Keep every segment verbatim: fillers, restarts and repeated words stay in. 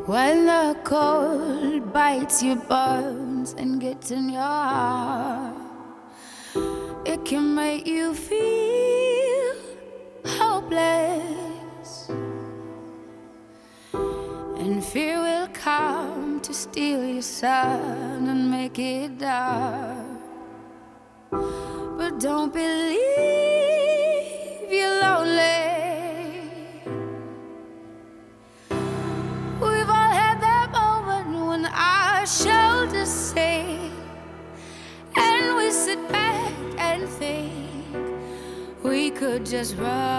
When the cold bites your bones and gets in your heart, it can make you feel hopeless, and fear will come to steal your sun and make it dark. But don't believe you're lonely. We've all had that moment when our shoulders sink and we sit back and think we could just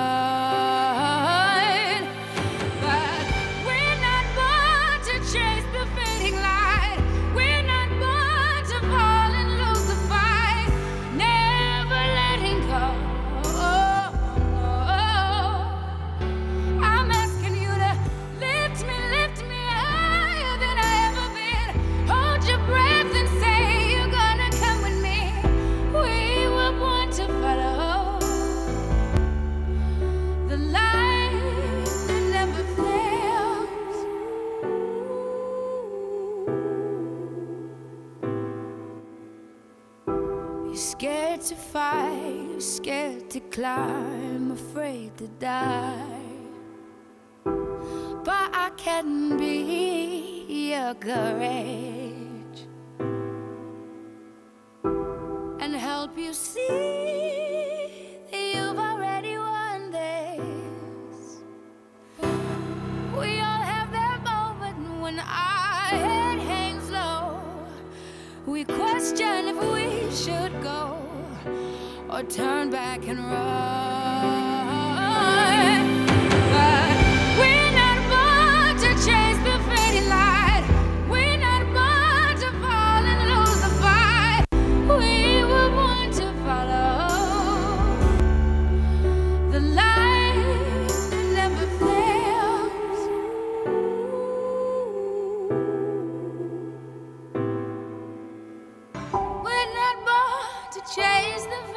run. But we're not born to chase the fading light. We're not born to fall and lose the fight. Never letting go. I'm asking you to lift me, lift me higher than I ever been. Hold your breath and say you're gonna come with me. We were born to follow the light that never fails. You're scared to fight, you're scared to climb, afraid to die. But I can be your courage and help you see that you've already won this. We all have that moment when our head hangs low. We question if we should go or turn back and run. But we're not born to chase the fading light. We're not born to fall and lose the fight. We were born to follow the light that never fails. We're not born to chase the